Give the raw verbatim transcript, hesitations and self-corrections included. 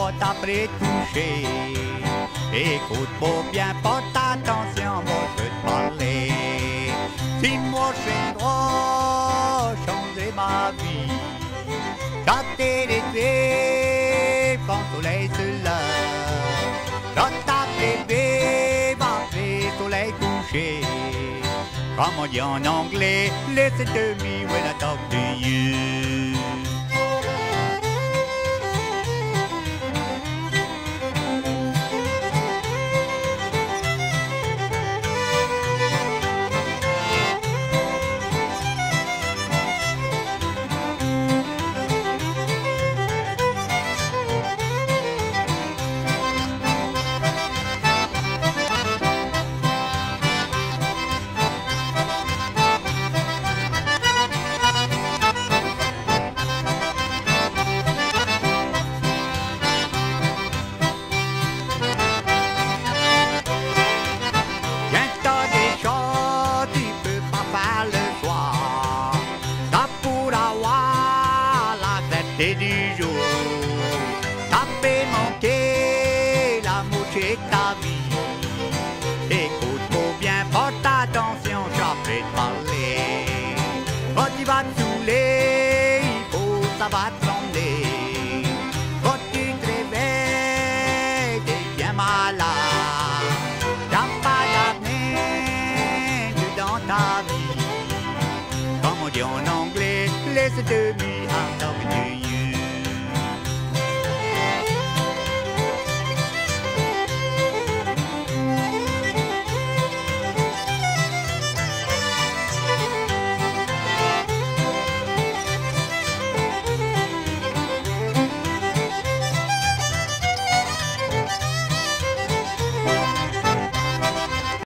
pas après toucher. Écoute pour bien, porte attention, moi je vais te parler. Si moi j'ai droit, changer ma vie. Chanter les fées, quand le soleil se lève. J'entends bébé, m'appeler soleil couché. Comme on dit en anglais, listen to me when I talk to you. Et du jour, t'as fait manquer l'amour chez ta vie. Écoute pour bien, porte attention, j'ai fait parler. Quand tu vas te saouler, il faut, ça va te trembler. Quand tu te réveilles, t'es bien malade. T'as pas d'avenir dans ta vie. Comme on dit en anglais, listen to me.